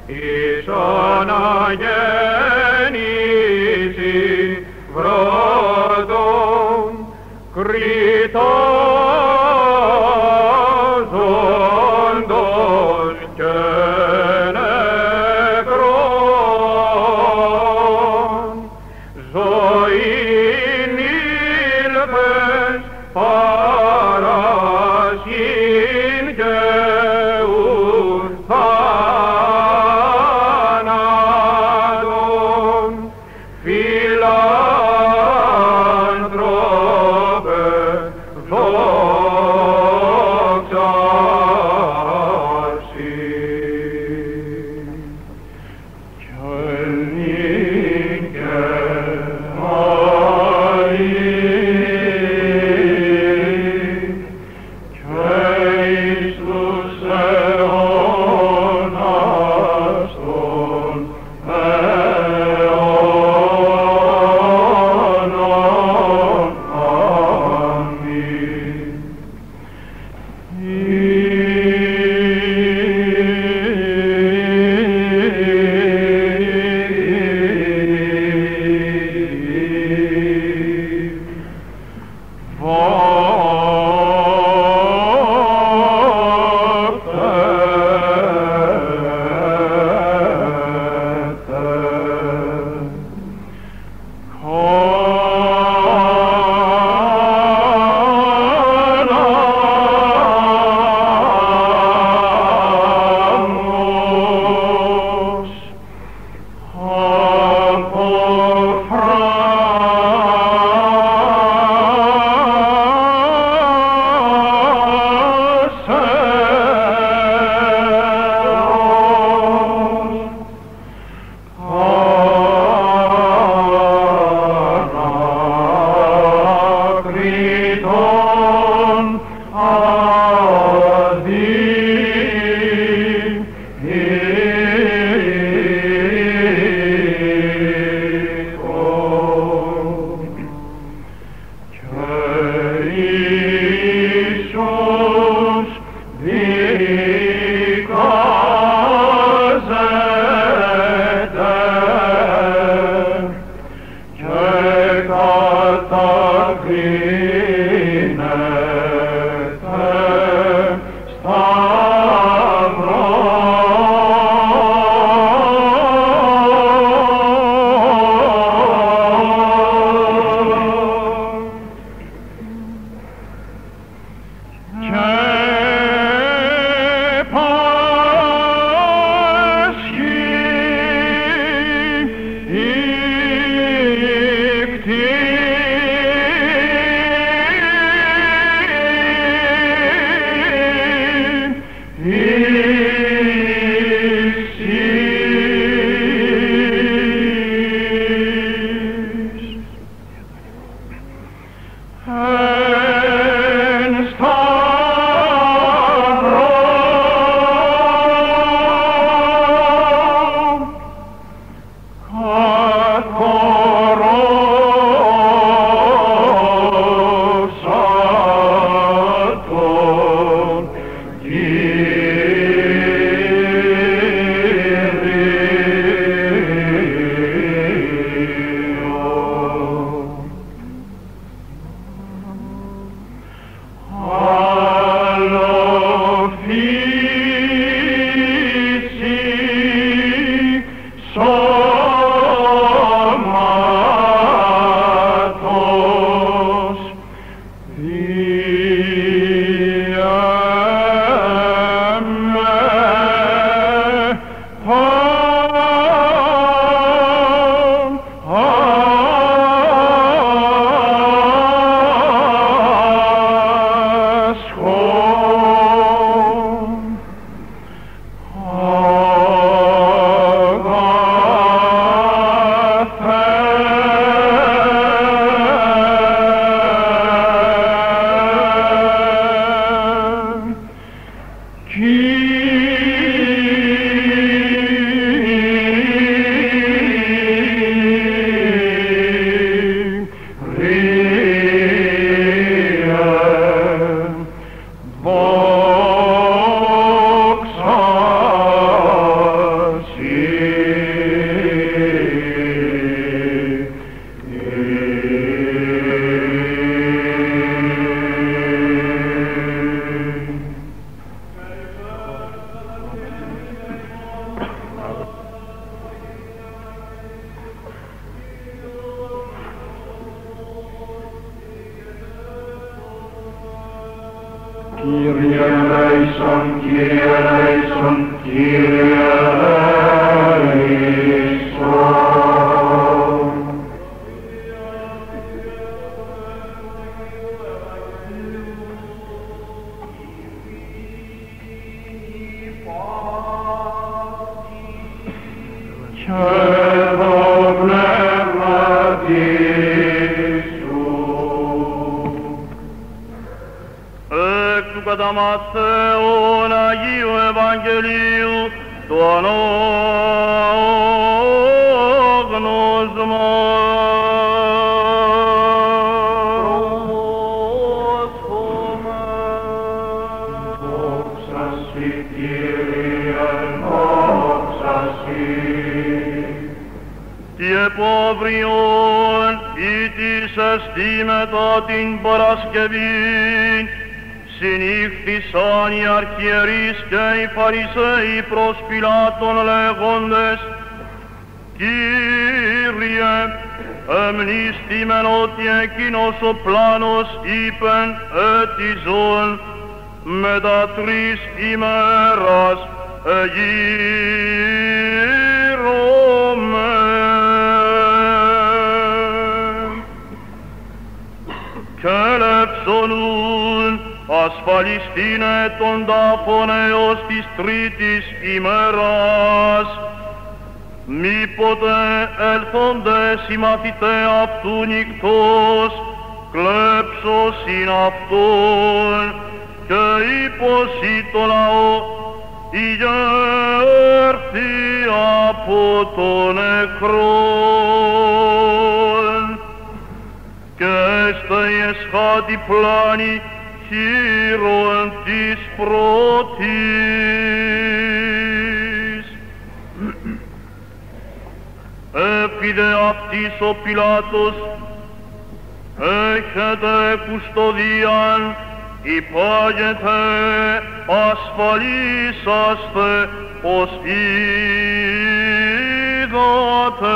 ίσον αγέννηση βρόντων κριτάζοντος και νεκρών ζωήν ήλπες παρασύν και ουρθάνατον eleison, Kyrie eleison, Kyrie eleison. Και το πνεύμα Σου. Εκ του κατά Ματθαίον Αγίου Ευαγγελίου το ανόγνωσμα. Δόξα Σοι, Κύριε, δόξα Σοι. Τι επαύριον ή της εστί μετά την Παρασκευήν συνήχθησαν οι αρχιερείς και οι Φαρισαίοι προς Πιλάτων λέγοντες «Κύριε, εμνήστημεν ότι εκείνος ο πλάνος είπεν ετιζών μετά 3 ημέρας εγείρωμε». Και λεψονούν ασφαλιστήνε τον τάφον έως της 3ης ημέρας. Μήποτε ελθόντες οι μαθηταί αυτού νυκτός, κλέψωσιν αυτόν και υποσύ το λαό ηγέρθη από τον νεκρόν. Και έστε η εσχάτη πλάνη χείρον της πρώτης. Έφιδε αυτής ο Πιλάτος, έχετε κουστοδίαν, υπάγετε, ασφαλίσαστε, ως είδατε.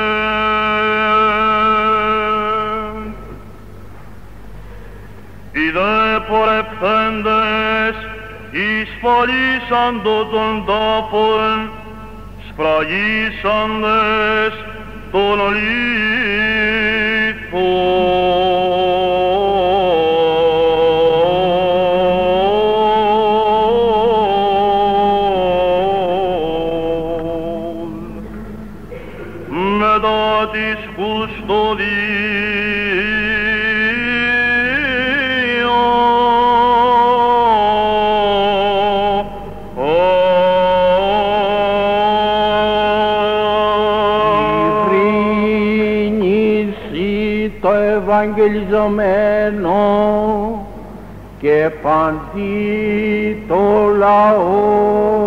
Οι δε πορευθέντες εισφαλίσαντο των τάφων, σφραγίσαντες τον λίθον. Μετά της το ευαγγελιζομένο και παντί το λαό.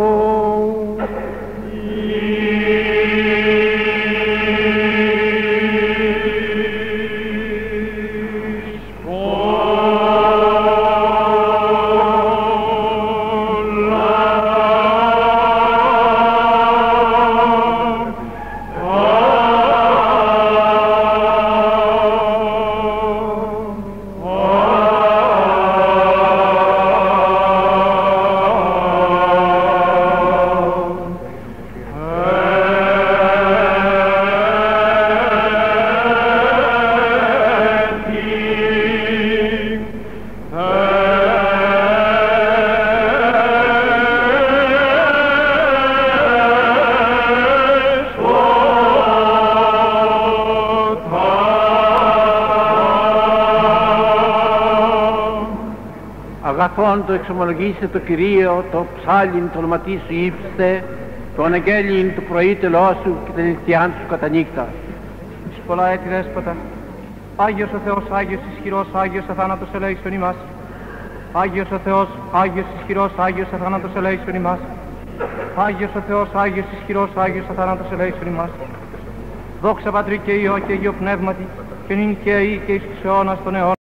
Αγαθόν το εξομολογήστε το Κυρίο, το ψάλιν το όνομα σου ύψτε, το αναγγέλιν του πρωί τελός σου και την νηστιάν σου κατά νύχτα. Εις πολλά έτη Δέσποτα, Άγιος ο Θεός, Άγιος ισχυρός, Άγιος αθάνατος ελέησον ημάς. Άγιος ο Θεός, Άγιος ισχυρός, Άγιος αθάνατος ελέησον ημάς. Άγιος ο Θεός, Άγιος ισχυρός, Άγιος αθάνατος ελέησον ημάς. Δόξα Πατρί και Υιό και Υιό Πνεύματι, και νυν και αεί και εις τους αιώνας των αιώνων.